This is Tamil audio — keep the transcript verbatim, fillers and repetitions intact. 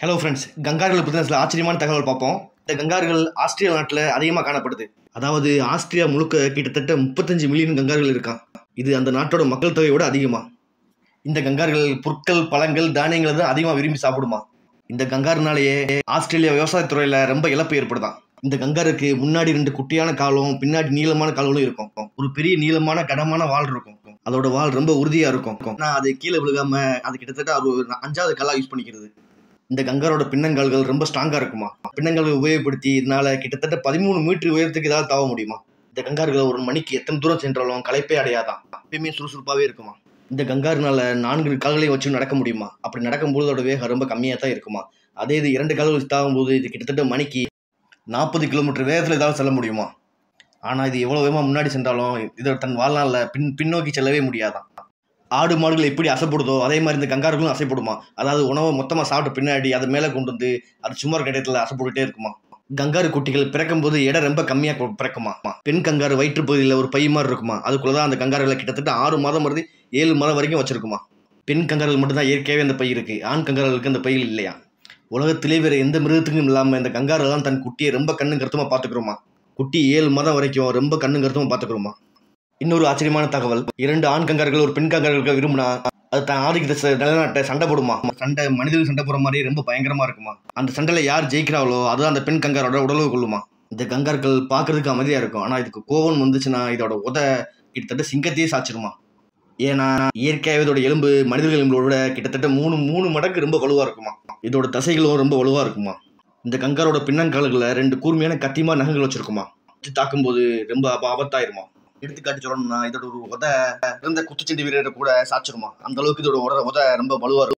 ஹலோ ஃப்ரெண்ட்ஸ், கங்கார்கள் பற்றி சில ஆச்சரியமான தகவல் பார்ப்போம். இந்த கங்கார்கள் ஆஸ்திரேலியா நாட்டில் அதிகமாக காணப்படுது. அதாவது ஆஸ்திரியா முழுக்க கிட்டத்தட்ட முப்பத்தஞ்சு மில்லியன் கங்கார்கள் இருக்கான். இது அந்த நாட்டோட மக்கள் தொகையோட அதிகமாக. இந்த கங்கார்கள் புற்கள், பழங்கள், தானியங்களை தான் அதிகமாக விரும்பி சாப்பிடுமா. இந்த கங்காருனாலேயே ஆஸ்திரேலியா விவசாயத்துறையில் ரொம்ப இழப்பு ஏற்படுதான். இந்த கங்காருக்கு முன்னாடி ரெண்டு குட்டியான காலும் பின்னாடி நீளமான கால்களும் இருக்கும். ஒரு பெரிய நீளமான கனமான வால் இருக்கும். அதோட வால் ரொம்ப உறுதியா இருக்கும். ஆனால் அது கீழே விழுகாம அது கிட்டத்தட்ட ஒரு அஞ்சாவது காலா யூஸ் பண்ணிக்கிறது. இந்த கங்காரோட பின்னங்கால்கள் ரொம்ப ஸ்ட்ராங்கா இருக்குமா. பின்னங்கால்களை உபயோகப்படுத்தி இதனால கிட்டத்தட்ட பதிமூணு மீட்டர் உயரத்துக்கு ஏதாவது தாவ முடியுமா. இந்த கங்கார்கள் ஒரு மணிக்கு எத்தனை தூரம் சென்றாலும் களைப்பே அடையாதான். எப்பயுமே சுறுசுறுப்பாகவே இருக்குமா. இந்த கங்காருனால நான்கு கால்களையும் வச்சு நடக்க முடியுமா. அப்படி நடக்கும்போது அதோட வேகம் ரொம்ப கம்மியாக தான் இருக்குமா. அதே இது இரண்டு கால்கள் வச்சு தாவும் போது இது கிட்டத்தட்ட மணிக்கு நாற்பது கிலோமீட்டர் வேகத்தில் ஏதாவது செல்ல முடியுமா. ஆனால் இது எவ்வளோ வேகமாக முன்னாடி சென்றாலும் இதோட தன் வாழ்நாளில் பின் பின்னோக்கி செல்லவே முடியாதான். ஆடு மாடுகள் எப்படி அசைப்படுதோ அதே மாதிரி இந்த கங்கார்களும் அசைப்படுமா. அதாவது உணவை மொத்தமாக சாப்பிட்ட பின்னாடி அதை மேலே கொண்டு வந்து அது சும்மா கட்டத்தில் அசைப்பட்டுட்டே இருக்குமா. கங்காரு குட்டிகள் பிறக்கும் போது இடம் ரொம்ப கம்மியாக பிறக்குமா. பெண் கங்காரு வயிற்று பகுதியில் ஒரு பை மாதிரி இருக்குமா. அதுக்குள்ளதான் அந்த கங்காருகளை கிட்டத்தட்ட ஆறு மாதம் வருது ஏழு மாதம் வரைக்கும் வச்சிருக்குமா. பெண் கங்கார்கள் மட்டும்தான் இயற்கையாகவே அந்த பை இருக்கு. ஆண் கங்கார்களுக்கு அந்த பையில் இல்லையா. உலகத்திலே வேற எந்த மிருகத்துக்கும் இல்லாமல் இந்த கங்காரெல்லாம் தன் குட்டியை ரொம்ப கண்ணு கருத்துமா பார்த்துக்கிறோமா. குட்டி ஏழு மாதம் வரைக்கும் ரொம்ப கண்ணு கருத்துமா பார்த்துக்கிறோமா. இன்னொரு ஆச்சரியமான தகவல், இரண்டு ஆண் கங்கார்கள் ஒரு பெண் கங்கார்களுக்கு விரும்பினா அது தான் ஆதிக்கத்தை நிலநாட்ட சண்டை போடுமா. சண்டை மனிதர்கள் சண்டை போடுற மாதிரி ரொம்ப பயங்கரமா இருக்குமா. அந்த சண்டையில யார் ஜெயிக்கிறாங்களோ அதுதான் அந்த பெண் கங்காரோட உடலுறவு கொள்ளுமா. இந்த கங்கார்கள் பார்க்கறதுக்கு அமைதியா இருக்கும். ஆனா இதுக்கு கோபம் வந்துச்சுன்னா இதோட உத கிட்டத்தட்ட சிங்கத்தையே சாச்சிருமா. ஏன்னா இயற்கையாகவே இதோட எலும்பு மனிதர்கள் எலும்போட கிட்டத்தட்ட மூணு மூணு மடங்கு ரொம்ப வலுவா இருக்குமா. இதோட தசைகளும் ரொம்ப வலுவா இருக்குமா. இந்த கங்காரோட பின்னங்கால்களை ரெண்டு கூர்மையான கத்திமா நகங்கள் வச்சிருக்குமா. தாக்கும் போது ரொம்ப ஆபத்தாயிருமா. எடுத்துக்காட்டு சொல்லணும்னா இதோட ஒரு உத இருந்த குத்துச்சண்டை வீரரை கூட சாச்சிருமா. அந்த அளவுக்கு இதோட உத ரொம்ப வலுவா இருக்கும்.